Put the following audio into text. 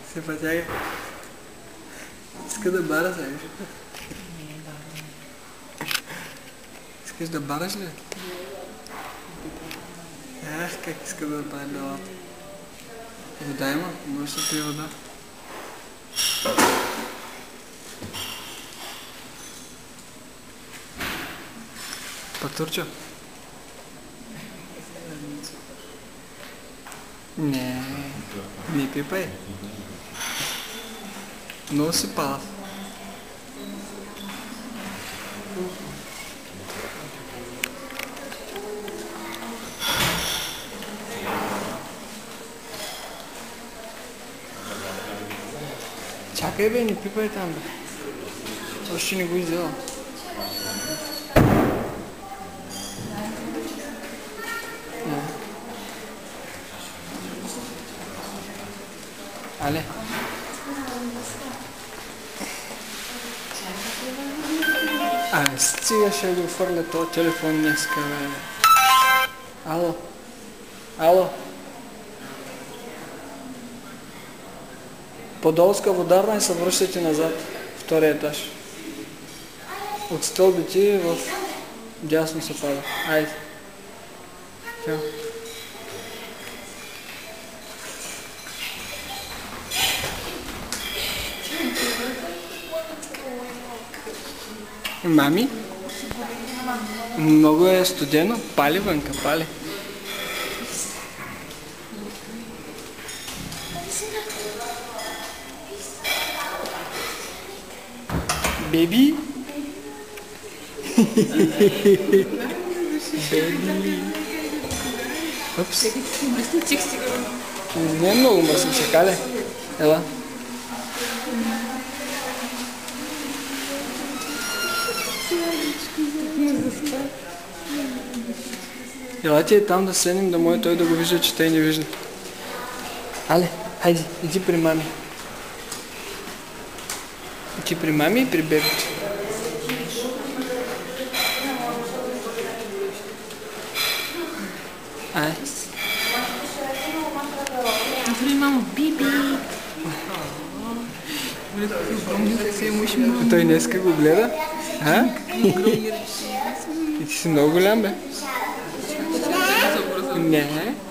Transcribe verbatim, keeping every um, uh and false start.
Се потяга. Иска да бара сега. Искаш да бараш ли? Ах, как иска да направи белата. Вода има? Можеш да пие вода. Патурчо? Не, не пипай. Много си палав. Чакай бе, не пипай там бе. Още не го изяла. Але. Абе, стига ще го фърля този телефон днеска, бе. Ало. Ало. Подолска водарна и се връщате назад. Втория етаж. От стълбите в дясно се пада. Айде. Чао. Мами? Много е студено. Пали вънка, пали. Беби? Беби? Упс. Не е много мръсно, шакале. Ела. Елате е там да седнем, да може той да го вижда, че той не вижда. Але, хайде, иди при мами. Иди при мами и при бебето. Ай. Добре, мамо, биби. Той днеска го гледа? А? И ти си много голям, бе. Не.